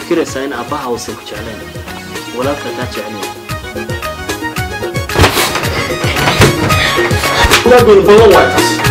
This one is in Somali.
fikiraysaa in aabbaha uusan ku jeclayn walaalka kaa jeclayn لا قول بلون وايتس